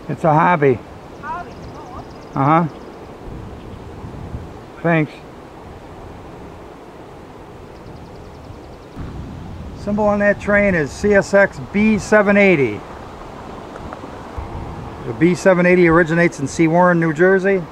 It's a hobby. Hobby? Oh, okay. Uh-huh. Thanks. Symbol on that train is CSX B780. The B780 originates in Warren, New Jersey.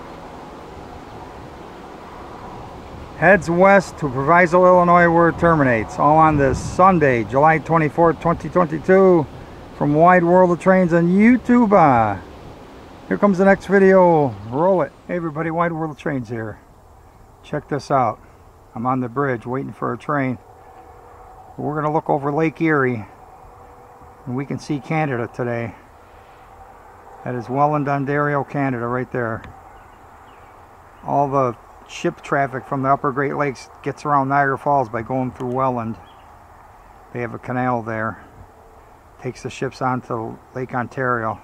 Heads west to Proviso, Illinois, where it terminates. All on this Sunday, July 24th, 2022, from Wide World of Trains on YouTube. Here comes the next video. Roll it. Hey everybody, Wide World of Trains here. Check this out. I'm on the bridge waiting for a train. We're going to look over Lake Erie, and we can see Canada today. That is Welland, Ontario, Canada, right there. All the ship traffic from the upper Great Lakes gets around Niagara Falls by going through Welland. They have a canal there. Takes the ships onto Lake Ontario.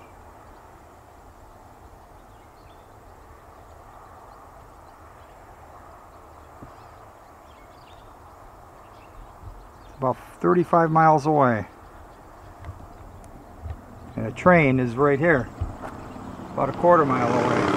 It's about 35 miles away. And the train is right here, about a quarter mile away.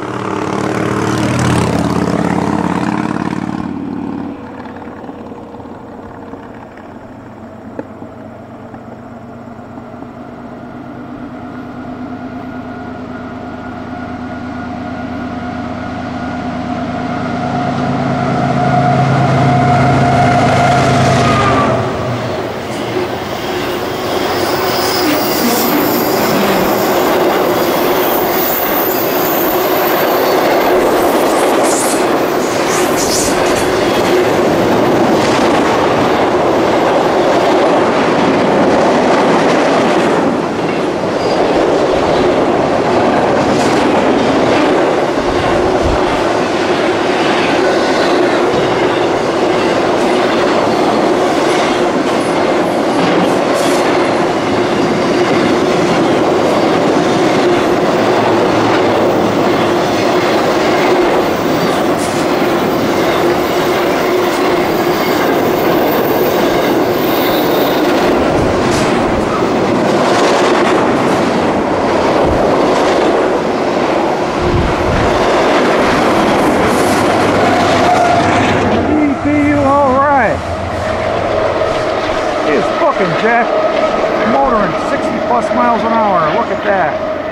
Jack, motoring 60 plus miles an hour. Look at that.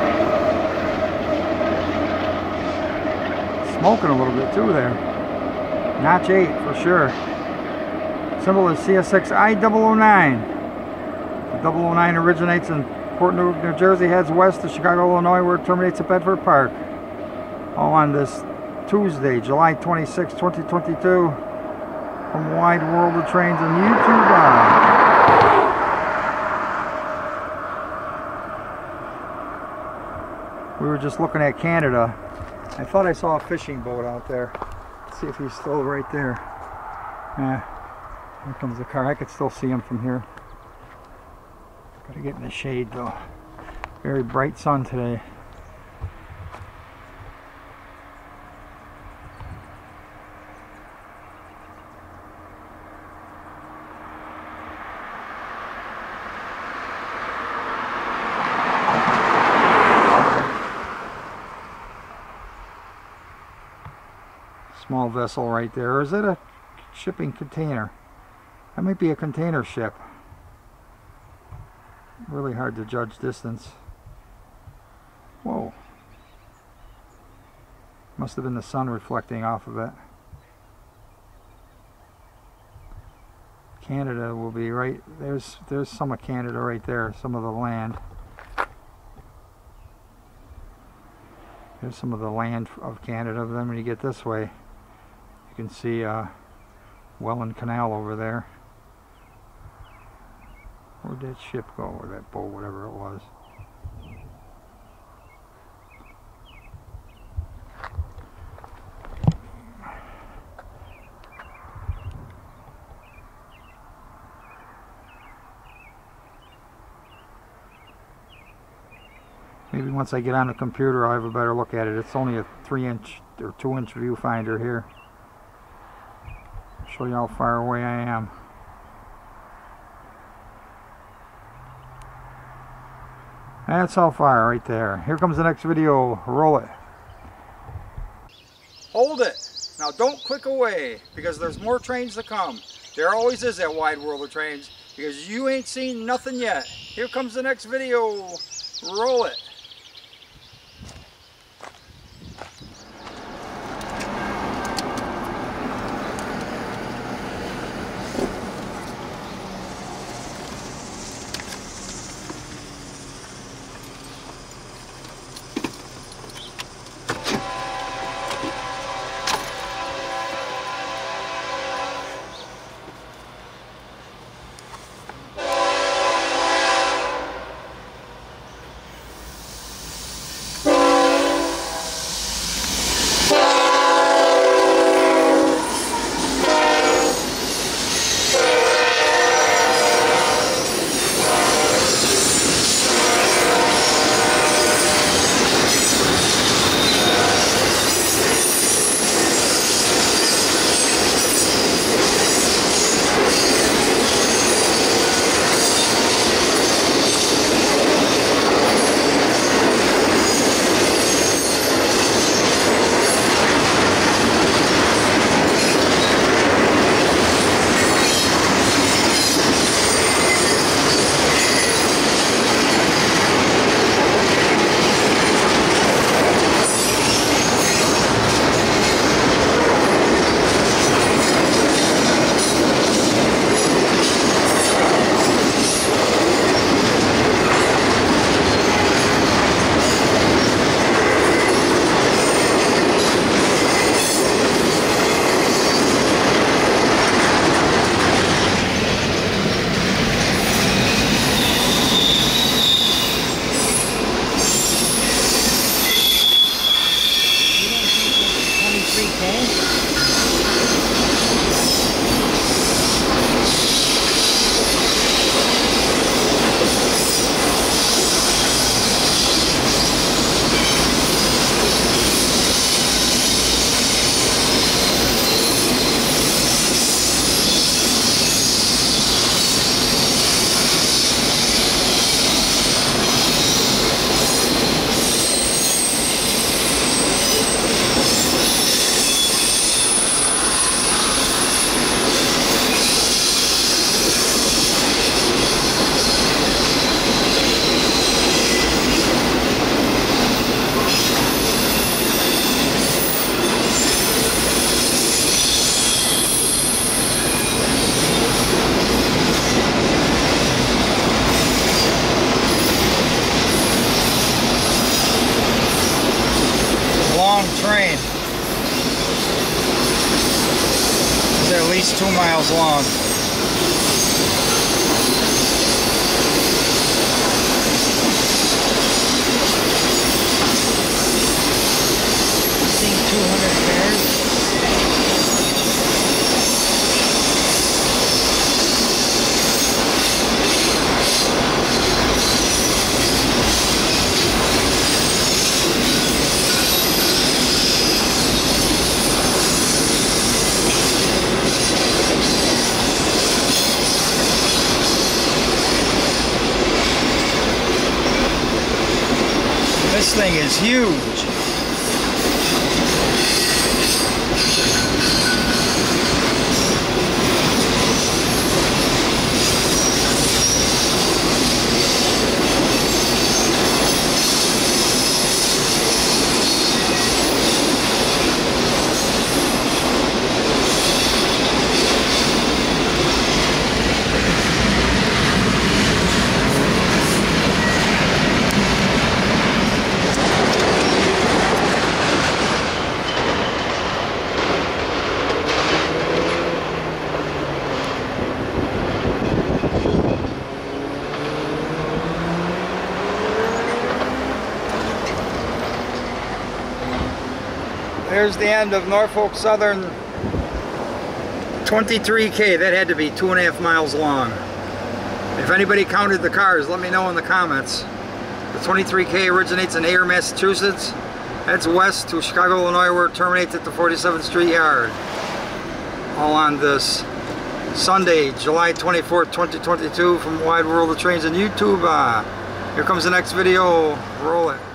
Smoking a little bit too there. Notch 8 for sure. Symbol is CSX I009. The 009 originates in Port Newark, New Jersey, heads west to Chicago, Illinois, where it terminates at Bedford Park. All on this Tuesday, July 26, 2022, from Wide World of Trains on YouTube. We were just looking at Canada. I thought I saw a fishing boat out there. Let's see if he's still right there. Here comes the car. I could still see him from here. Gotta get in the shade though. Very bright sun today. Small vessel right there. Or is it a shipping container? That might be a container ship. Really hard to judge distance. Whoa. Must have been the sun reflecting off of it. Canada will be right there's some of Canada right there, some of the land. There's some of the land of Canada. Then when you get this way, you can see Welland Canal over there. Where'd that ship go, or that boat, whatever it was? Maybe once I get on the computer I'll have a better look at it. It's only a 3-inch or 2-inch viewfinder here. I'll show you how far away I am. That's how far right there. Here comes the next video. Roll it. Hold it. Now don't click away because there's more trains to come. There always is that wide world of trains because you ain't seen nothing yet. Here comes the next video. Roll it. Train. It's at least 2 miles long. Seeing 200 cars. This thing is huge. There's the end of Norfolk Southern 23K. That had to be 2.5 miles long. If anybody counted the cars, let me know in the comments. The 23K originates in Ayer, Massachusetts, heads west to Chicago, Illinois, where it terminates at the 47th Street Yard. All on this Sunday, July 24th, 2022, from Wide World of Trains and YouTube. Here comes the next video. Roll it.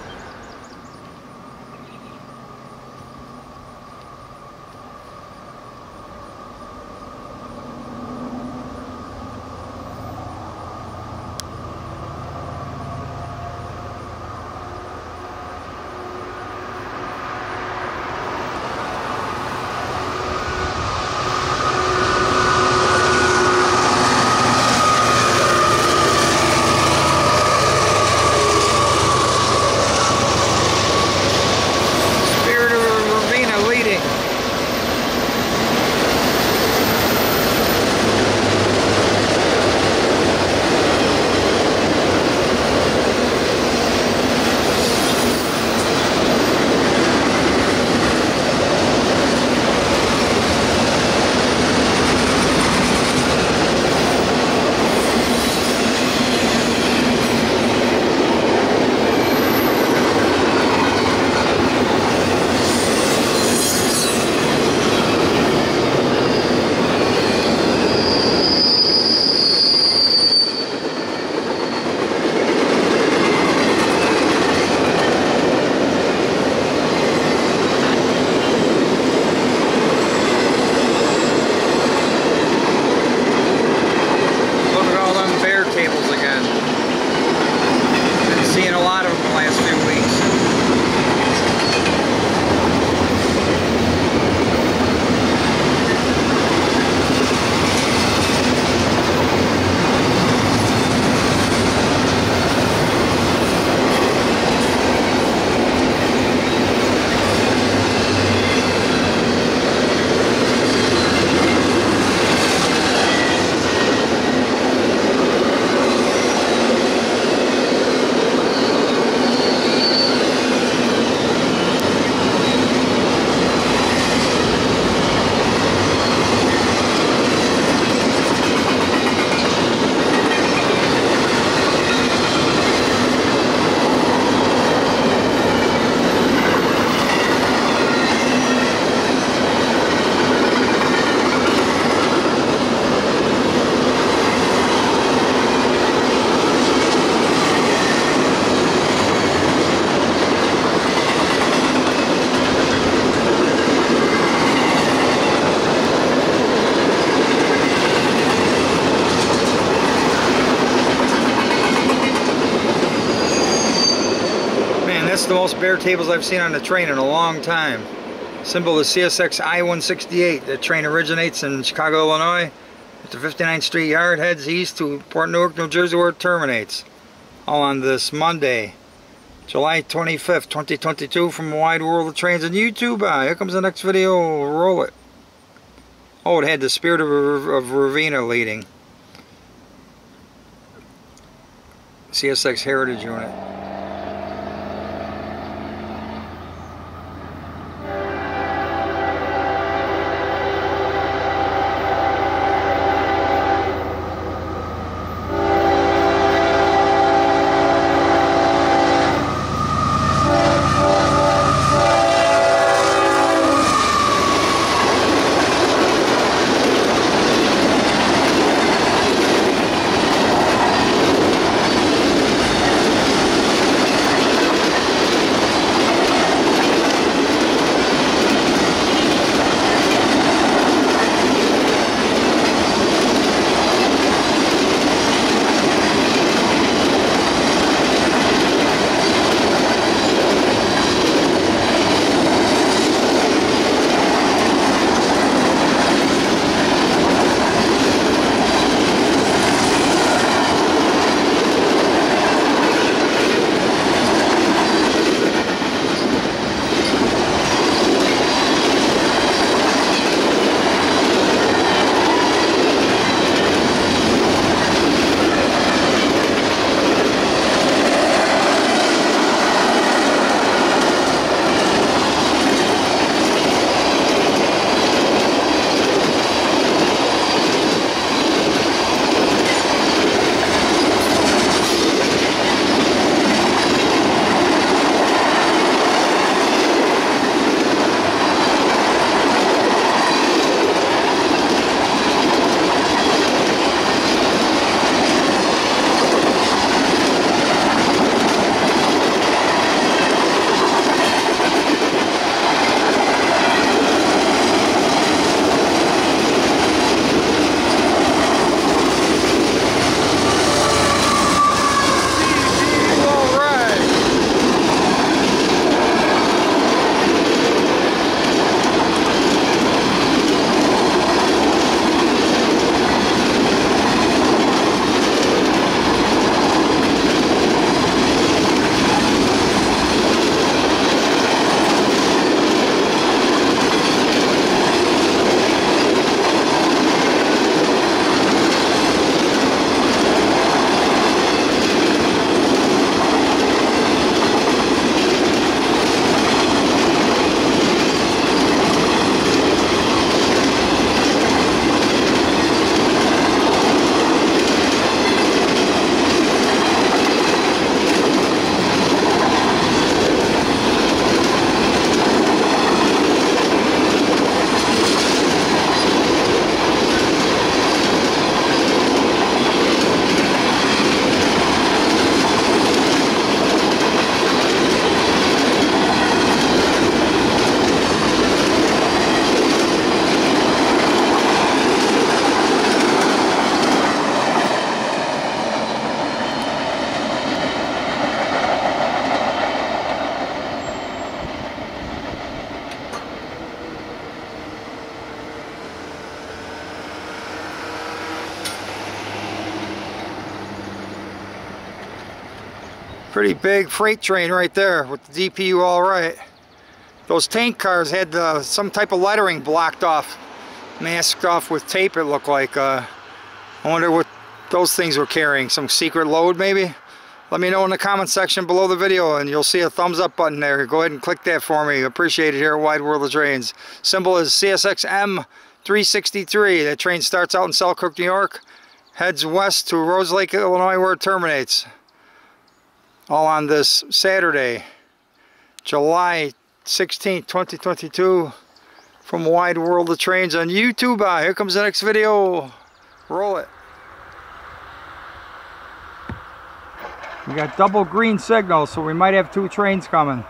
That's the most bare tables I've seen on the train in a long time. Symbol is CSX I-168. The train originates in Chicago, Illinois at the 59th Street Yard, heads east to Port Newark, New Jersey, where it terminates. All on this Monday, July 25th, 2022, from a wide world of trains and YouTube. Here comes the next video. Roll it. Oh, it had the Spirit of Ravenna leading. CSX Heritage Unit. Pretty big freight train right there with the DPU all right. Those tank cars had some type of lettering blocked off, masked off with tape it looked like. I wonder what those things were carrying, some secret load maybe? Let me know in the comment section below the video and you'll see a thumbs up button there. Go ahead and click that for me. Appreciate it here at Wide World of Trains. Symbol is CSX M363. That train starts out in Selkirk, New York, heads west to Rose Lake, Illinois where it terminates. All on this Saturday, July 16th, 2022 from Wide World of Trains on YouTube. Here comes the next video. Roll it. We got double green signals, so we might have 2 trains coming.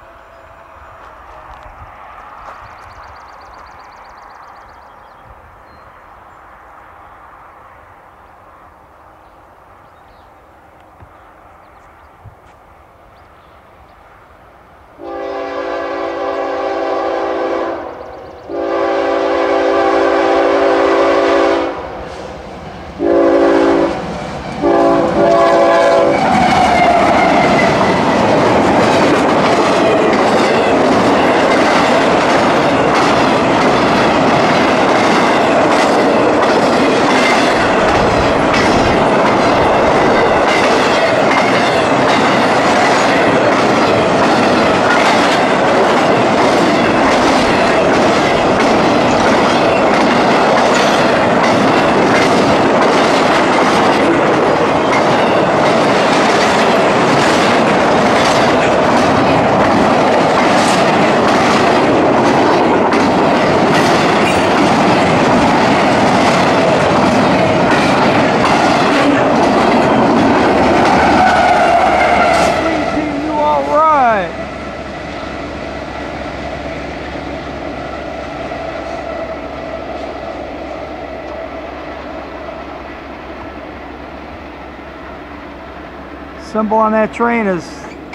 Symbol on that train is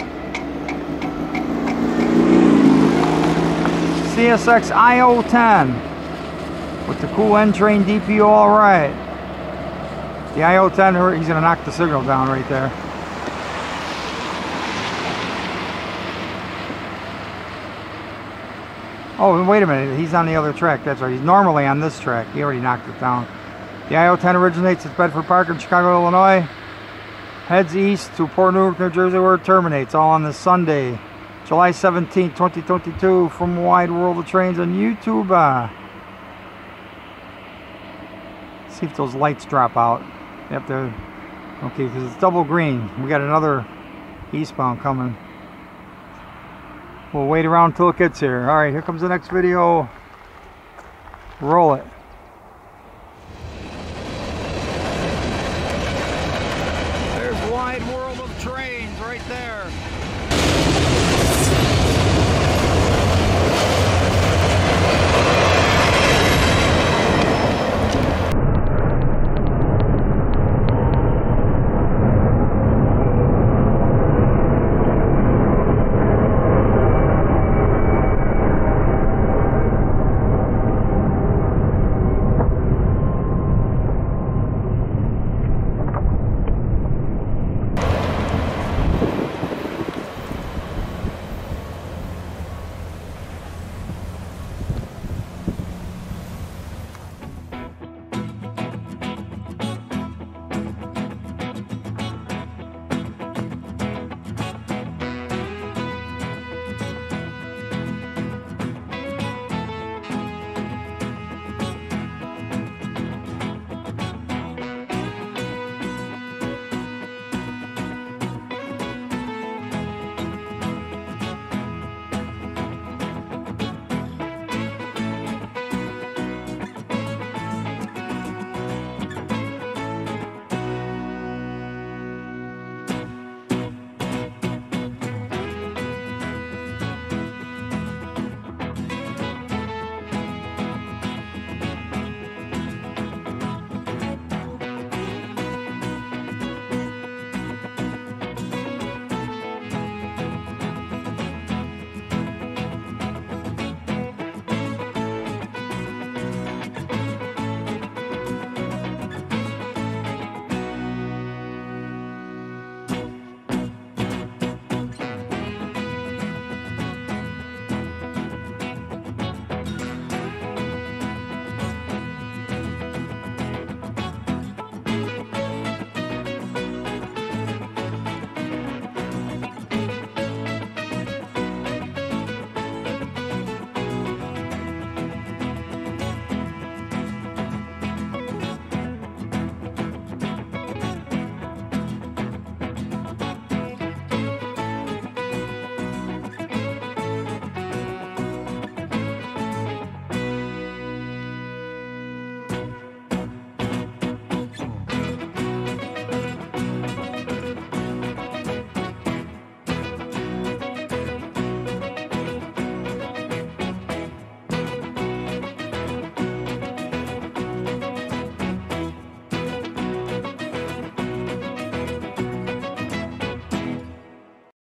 CSX IO10 with the cool N train DPU all right. The IO10, he's gonna knock the signal down right there. Oh, wait a minute, he's on the other track, that's right. He's normally on this track, he already knocked it down. The IO10 originates at Bedford Park in Chicago, Illinois. Heads east to Port Newark, New Jersey where it terminates, all on this Sunday, July 17th, 2022 from Wide World of Trains on YouTube. See if those lights drop out. Yep, they're okay because it's double green. We got another eastbound coming. We'll wait around until it gets here. Alright, here comes the next video. Roll it.